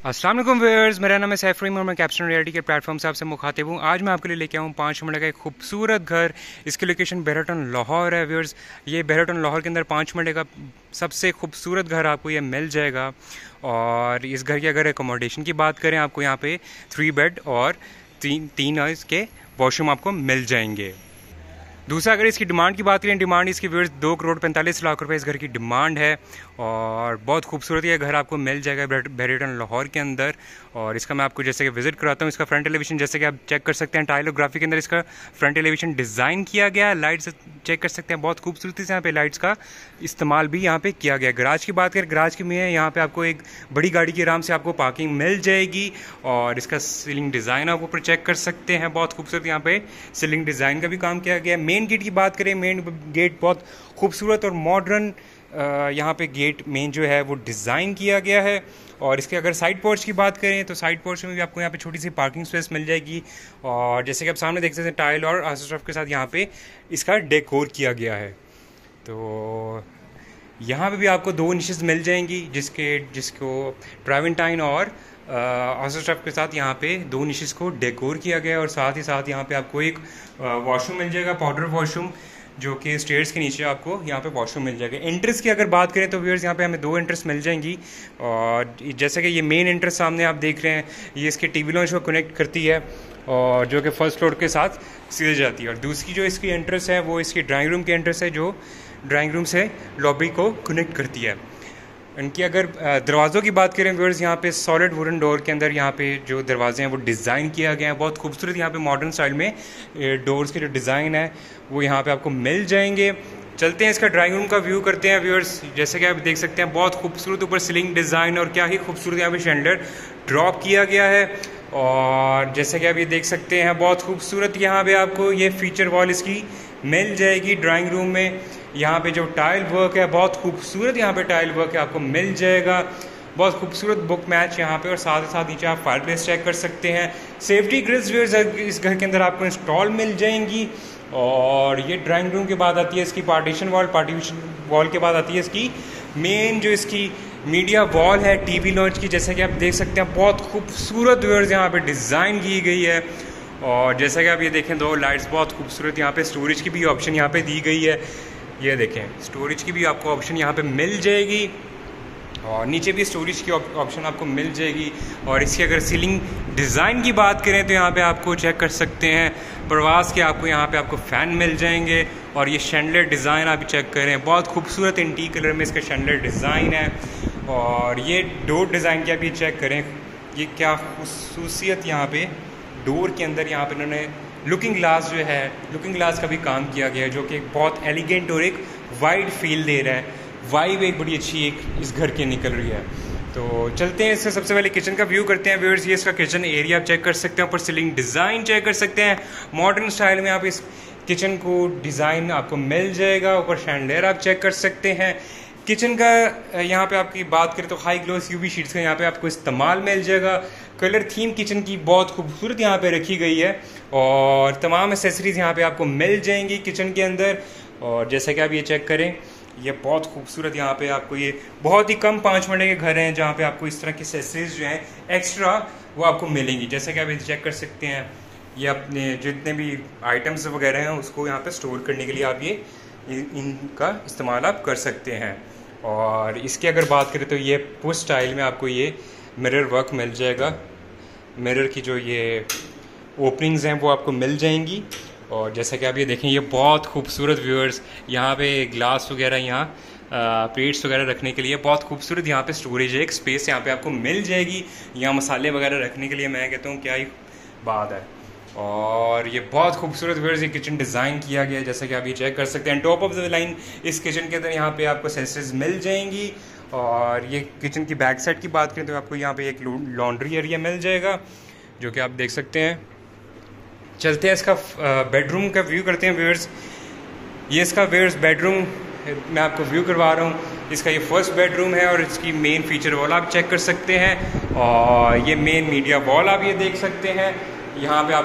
अस्सलाम वालेकुम व्यूअर्स, मेरा नाम है सैफ रहीम और मैं कैप्शन रियलिटी के प्लेटफॉर्म से आपसे मुखातिब हूँ। आज मैं आपके लिए लेके आऊँ 5 मिनट का एक खूबसूरत घर। इसकी लोकेशन बेहरटन लाहौर है व्यूअर्स। ये बेहरटन लाहौर के अंदर 5 मिनट का सबसे खूबसूरत घर आपको ये मिल जाएगा। और इस घर की अगर एकोमोडेशन की बात करें, आपको यहाँ पे 3 बेड और तीन इसके वॉशरूम आपको मिल जाएंगे। दूसरा, अगर इसकी डिमांड की बात करें, डिमांड इसकी व्यूअर्स 2,45,00,000 रुपए इस घर की डिमांड है। और बहुत खूबसूरत ये घर आपको मिल जाएगा बेहरटन लाहौर के अंदर। और इसका मैं आपको जैसे कि विजिट कराता हूँ। इसका फ्रंट एलिवेशन जैसे कि आप चेक कर सकते हैं, टाइलोग्राफी के अंदर इसका फ्रंट एलिवेशन डिज़ाइन किया गया है। लाइट्स चेक कर सकते हैं, बहुत खूबसूरती से यहाँ पे लाइट्स का इस्तेमाल भी यहाँ पे किया गया है। गराज की बात करें, गराज की में यहाँ पे आपको एक बड़ी गाड़ी की आराम से आपको पार्किंग मिल जाएगी। और इसका सीलिंग डिज़ाइन आप ऊपर चेक कर सकते हैं, बहुत खूबसूरत यहाँ पे सीलिंग डिज़ाइन का भी काम किया गया है। मेन गेट की बात करें, मेन गेट बहुत खूबसूरत और मॉडर्न यहाँ पे गेट मेन जो है वो डिज़ाइन किया गया है। और इसके अगर साइड पोर्च की बात करें तो साइड पोर्च में भी आपको यहाँ पे छोटी सी पार्किंग स्पेस मिल जाएगी। और जैसे कि आप सामने देख सकते हैं, टाइल और आस्ट्रफ के साथ यहाँ पे इसका डेकोर किया गया है। तो यहाँ पे भी आपको 2 निशेस मिल जाएंगी, जिसको ट्रावेंटाइन और आस्ट्रफ के साथ यहाँ पे 2 निशेस को डेकोर किया गया है। और साथ ही साथ यहाँ पे आपको एक वॉशरूम मिल जाएगा, पाउडर वॉशरूम, जो कि स्टेयर्स के नीचे आपको यहाँ पे वॉशरूम मिल जाएगा। एंट्रेंस की अगर बात करें तो व्यूअर्स यहाँ पे हमें 2 एंट्रेंस मिल जाएंगी। और जैसे कि ये मेन एंट्रेंस सामने आप देख रहे हैं, ये इसके टीवी लॉन्च को कनेक्ट करती है और जो कि फर्स्ट फ्लोर के साथ सीधे जाती है। और दूसरी जो इसकी एंट्रेंस है वो इसकी ड्राइंग रूम की एंट्रेंस है, जो ड्राइंग रूम से लॉबी को कनेक्ट करती है। इनकी अगर दरवाज़ों की बात करें व्यूअर्स, यहाँ पे सॉलिड वुडन डोर के अंदर यहाँ पे जो दरवाजे हैं वो डिज़ाइन किया गया है। बहुत खूबसूरत यहाँ पे मॉडर्न स्टाइल में डोर्स के जो डिज़ाइन है वो यहाँ पे आपको मिल जाएंगे। चलते हैं इसका ड्राइंग रूम का व्यू करते हैं व्यूअर्स। जैसे कि आप देख सकते हैं, बहुत खूबसूरत ऊपर सीलिंग डिज़ाइन और क्या ही खूबसूरत यहाँ पे शैंडलियर ड्रॉप किया गया है। और जैसे कि आप ये देख सकते हैं, बहुत खूबसूरत यहाँ पे आपको ये फीचर वॉल इसकी मिल जाएगी ड्राइंग रूम में। यहाँ पे जो टाइल वर्क है, बहुत खूबसूरत यहाँ पे टाइल वर्क है आपको मिल जाएगा। बहुत खूबसूरत बुक मैच यहाँ पे। और साथ ही साथ नीचे आप फायर प्लेस चेक कर सकते हैं। सेफ्टी ग्रिल्स इस घर के अंदर आपको इंस्टॉल मिल जाएंगी। और ये ड्राइंग रूम के बाद आती है इसकी पार्टीशन वॉल के बाद आती है इसकी मेन जो इसकी मीडिया वॉल है टीवी लॉन्च की। जैसे कि आप देख सकते हैं, बहुत खूबसूरत व्यूअर्स यहाँ पे डिज़ाइन की गई है। और जैसा कि आप ये देखें, 2 लाइट्स बहुत खूबसूरत। यहाँ पे स्टोरेज की भी ऑप्शन यहाँ पे दी गई है। ये देखें, स्टोरेज की भी आपको ऑप्शन यहाँ पे मिल जाएगी और नीचे भी स्टोरेज की ऑप्शन आपको मिल जाएगी। और इसकी अगर सीलिंग डिज़ाइन की बात करें तो यहाँ पे आपको चेक कर सकते हैं, प्रवास के आपको यहाँ पे आपको फ़ैन मिल जाएंगे। और ये शैंडलियर डिज़ाइन आप चेक करें, बहुत खूबसूरत एंटीक कलर में इसका शैंडलियर डिज़ाइन है। और ये डोर डिज़ाइन की आप ये चेक करें, ये क्या खूबसूरत यहाँ पे डोर के अंदर यहाँ पे इन्होंने लुकिंग ग्लास जो है, लुकिंग ग्लास का भी काम किया गया है, जो कि एक बहुत एलिगेंट और एक वाइड फील दे रहा है। वाइब एक बड़ी अच्छी एक इस घर की निकल रही है। तो चलते हैं इससे सबसे पहले किचन का व्यू करते हैं व्यूअर्स। ये इसका किचन एरिया आप चेक कर सकते हैं, ऊपर सीलिंग डिज़ाइन चेक कर सकते हैं। मॉडर्न स्टाइल में आप इस किचन को डिज़ाइन आपको मिल जाएगा। ऊपर शैंडलियर आप चेक कर सकते हैं। किचन का यहाँ पे आपकी बात करें तो हाई ग्लोस यूवी शीट्स का यहाँ पे आपको इस्तेमाल मिल जाएगा। कलर थीम किचन की बहुत खूबसूरत यहाँ पे रखी गई है। और तमाम एसेसरीज यहाँ पे आपको मिल जाएंगी किचन के अंदर। और जैसा कि आप ये चेक करें, ये बहुत खूबसूरत यहाँ पे आपको ये बहुत ही कम 5 मिनट के घर हैं जहाँ पे आपको इस तरह की एसेसरीज जो हैं एक्स्ट्रा वो आपको मिलेंगी। जैसे कि आप ये चेक कर सकते हैं, ये अपने जितने भी आइटम्स वगैरह हैं उसको यहाँ पे स्टोर करने के लिए आप ये इनका इस्तेमाल आप कर सकते हैं। और इसकी अगर बात करें तो ये पुश स्टाइल में आपको ये मिरर वर्क मिल जाएगा। मिरर की जो ये ओपनिंग्स हैं वो आपको मिल जाएंगी। और जैसा कि आप ये देखें, ये बहुत खूबसूरत व्यूअर्स, यहाँ पे ग्लास वगैरह, यहाँ प्लेट्स वगैरह रखने के लिए बहुत खूबसूरत यहाँ पे स्टोरेज है, एक स्पेस यहाँ पे आपको मिल जाएगी। यहाँ मसाले वगैरह रखने के लिए मैं कहता हूँ क्या ही बात है। और ये बहुत खूबसूरत व्यूअर्स ये किचन डिज़ाइन किया गया है, जैसा कि आप ये चेक कर सकते हैं। टॉप ऑफ द लाइन इस किचन के अंदर यहाँ पे आपको एसेसरीज मिल जाएंगी। और ये किचन की बैक साइड की बात करें तो आपको यहाँ पे एक लॉन्ड्री एरिया मिल जाएगा, जो कि आप देख सकते हैं। चलते हैं इसका बेडरूम का व्यू करते हैं व्यूअर्स। ये इसका व्यूअर्स बेडरूम मैं आपको व्यू करवा रहा हूँ। इसका ये फर्स्ट बेडरूम है और इसकी मेन फीचर वॉल आप चेक कर सकते हैं। और ये मेन मीडिया वॉल आप ये देख सकते हैं। यहाँ पे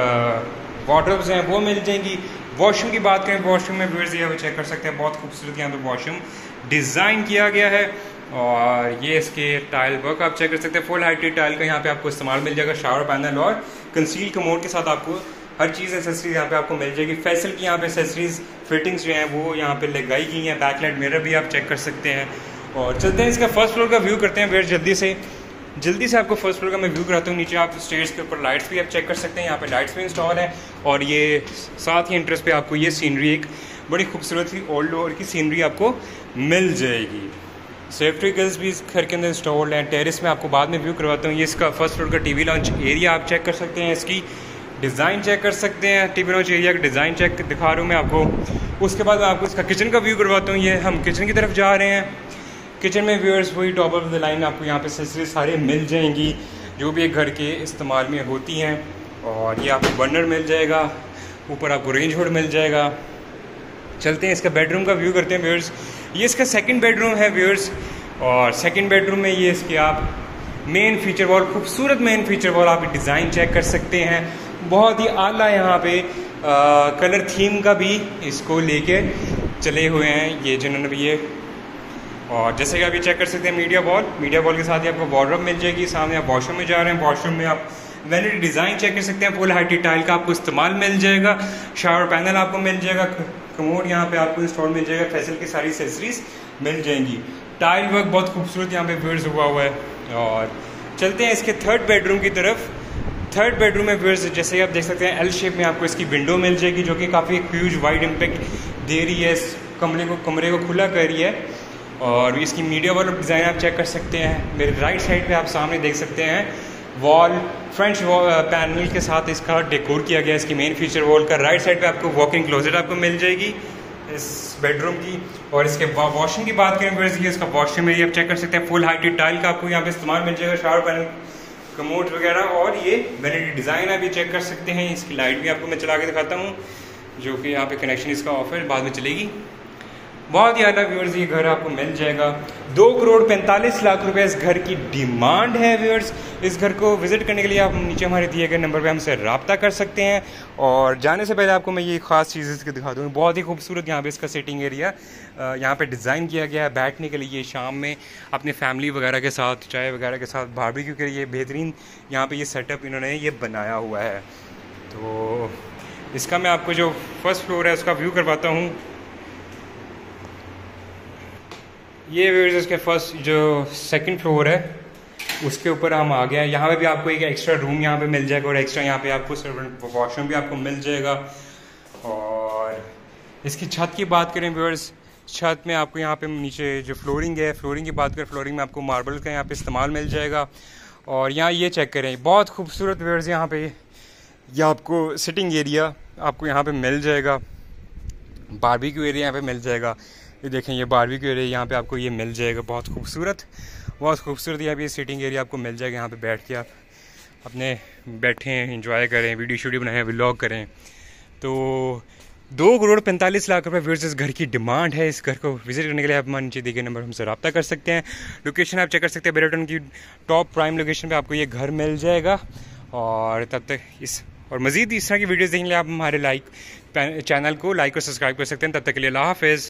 आपको वार्डरोब्स हैं वो मिल जाएंगी। वॉशरूम की बात करें, वॉशरूम में व्यूअर्स ये चेक कर सकते हैं, बहुत खूबसूरत यहाँ पे वॉशरूम डिज़ाइन किया गया है। और ये इसके टाइल वर्क आप चेक कर सकते हैं। फुल हाइटेड टाइल का यहाँ पे आपको इस्तेमाल मिल जाएगा। शावर पैनल और कंसील कमोड के साथ आपको हर चीज़ एसेसरीज यहाँ पे आपको मिल जाएगी। फैसल की यहाँ पे एसेसरीज फिटिंग्स जो हैं वो यहाँ पे लगाई गई हैं। बैकलाइट मिरर भी आप चेक कर सकते हैं। और चलते हैं इसका फर्स्ट फ्लोर का व्यू करते हैं। फिर जल्दी से आपको फर्स्ट फ्लोर का मैं व्यू कराता हूँ। नीचे आप स्टेयर्स के ऊपर लाइट्स भी आप चेक कर सकते हैं। यहाँ पे लाइट्स भी इंस्टॉल है। और ये साथ ही इंटरेस्ट पे आपको ये सीनरी, एक बड़ी खूबसूरत सी ओल्ड लोअर की सीनरी आपको मिल जाएगी। सेफ्टी गिल्स भी इस घर के अंदर इंस्टॉल्ड हैं। टेरेस में आपको बाद में व्यू करवाता हूँ। ये इसका फर्स्ट फ्लोर का टीवी लॉन्च एरिया आप चेक कर सकते हैं। इसकी डिज़ाइन चेक कर सकते हैं। टीवी लॉन्च एरिया का डिज़ाइन चेक दिखा रहा हूँ मैं आपको। उसके बाद मैं आपको इसका किचन का व्यू करवाता हूँ। ये हम किचन की तरफ जा रहे हैं। किचन में व्यूअर्स वही टॉप ऑफ द लाइन आपको यहाँ पे एक्सेसरीज सारे मिल जाएंगी जो भी एक घर के इस्तेमाल में होती हैं। और ये आपको बर्नर मिल जाएगा। ऊपर आपको रेंज हुड मिल जाएगा। चलते हैं इसका बेडरूम का व्यू करते हैं व्यूअर्स। ये इसका सेकंड बेडरूम है व्यूअर्स। और सेकंड बेडरूम में ये इसके आप मेन फीचर वॉल, खूबसूरत मेन फीचर वॉल आप डिज़ाइन चेक कर सकते हैं। बहुत ही आला यहाँ पे कलर थीम का भी इसको लेके चले हुए हैं ये जिन्होंने भी ये। और जैसे कि आप ये चेक कर सकते हैं मीडिया वॉल के साथ ही आपको वार्डरोब मिल जाएगी। सामने आप वॉशरूम में जा रहे हैं। वॉशरूम में आप वैनिटी डिज़ाइन चेक कर सकते हैं। फुल हाइटेड टाइल का आपको इस्तेमाल मिल जाएगा। शावर पैनल आपको मिल जाएगा। कमोड यहाँ पे आपको इंस्टॉल मिल जाएगा। फैसल की सारी एक्सेसरीज मिल जाएंगी। टाइल वर्क बहुत खूबसूरत यहाँ पे व्यूअर्स हुआ है। और चलते हैं इसके थर्ड बेडरूम की तरफ। थर्ड बेडरूम में व्यूअर्स जैसे आप देख सकते हैं एल शेप में आपको इसकी विंडो मिल जाएगी जो कि काफ़ी ह्यूज वाइड इम्पैक्ट दे रही है। इस कमरे को खुला कर रही है। और इसकी मीडिया वॉल डिज़ाइन आप चेक कर सकते हैं। मेरे राइट साइड पे आप सामने देख सकते हैं वॉल फ्रेंच पैनल के साथ इसका डेकोर किया गया। इसकी मेन फीचर वॉल का राइट साइड पे आपको वॉकिंग क्लोजेट आपको मिल जाएगी इस बेडरूम की। और इसके वॉशरूम की बात करें व्यूअर्स, ये इसका वॉशरूम एरिया आप चेक कर सकते हैं। फुल हाइटेड टाइल का आपको यहाँ पे इस्तेमाल मिल जाएगा। शावर पैनल, कमोड वगैरह। और ये वैनिटी डिज़ाइन आप ये चेक कर सकते हैं। इसकी लाइट भी आपको मैं चला के दिखाता हूँ जो कि यहाँ पे कनेक्शन इसका ऑफ है, बाद में चलेगी। बहुत ही आला व्यूअर्स ये घर आपको मिल जाएगा। 2,45,00,000 रुपए इस घर की डिमांड है व्यूअर्स। इस घर को विजिट करने के लिए आप नीचे हमारे दिए गए नंबर पे हमसे रब्ता कर सकते हैं। और जाने से पहले आपको मैं ये ख़ास चीज़ इसकी दिखा दूँगी। बहुत ही खूबसूरत यहाँ पे इसका सिटिंग एरिया यहाँ पे डिज़ाइन किया गया है बैठने के लिए। शाम में अपने फैमिली वगैरह के साथ, चाय वगैरह के साथ बारबेक्यू के लिए बेहतरीन यहाँ पे ये सेटअप इन्होंने ये बनाया हुआ है। तो इसका मैं आपको जो फर्स्ट फ्लोर है उसका व्यू करवाता हूँ। ये व्यूअर्स इसके फर्स्ट जो सेकंड फ्लोर है उसके ऊपर हम आ गए हैं। यहाँ पे भी आपको एक एक्स्ट्रा रूम यहाँ पे मिल जाएगा और एक्स्ट्रा यहाँ पे आपको वॉशरूम भी आपको मिल जाएगा। और इसकी छत की बात करें व्यूअर्स, छत में आपको यहाँ पे नीचे जो फ्लोरिंग है, फ्लोरिंग की बात करें, फ्लोरिंग में आपको मार्बल का यहाँ पे इस्तेमाल मिल जाएगा। और यहाँ ये चेक करें, बहुत खूबसूरत व्यूअर्स यहाँ पे ये आपको सिटिंग एरिया आपको यहाँ पे मिल जाएगा। बारबेक्यू एरिया यहाँ पे मिल जाएगा। ये देखें, ये बारबेक्यू एरिया यहाँ पे आपको ये मिल जाएगा। बहुत खूबसूरत यहाँ पे सीटिंग एरिया आपको मिल जाएगा। यहाँ पे बैठ के आप अपने बैठें, एंजॉय करें, वीडियो शूडियो बनाएं, व्लॉग करें। तो 2,45,00,000 रुपये व्यूअर्स इस घर की डिमांड है। इस घर को विजिट करने के लिए आप हमारे नीचे दिए गए नंबर हमसे रब्ता कर सकते हैं। लोकेशन आप चेक कर सकते हैं, बेरटन की टॉप प्राइम लोकेशन पे आपको ये घर मिल जाएगा। और तब तक और मज़ीद इस तरह की वीडियोज़ देखने के लिए आप हमारे चैनल को लाइक और सब्सक्राइब कर सकते हैं। तब तक के लिए अल्लाह हाफ़िज़।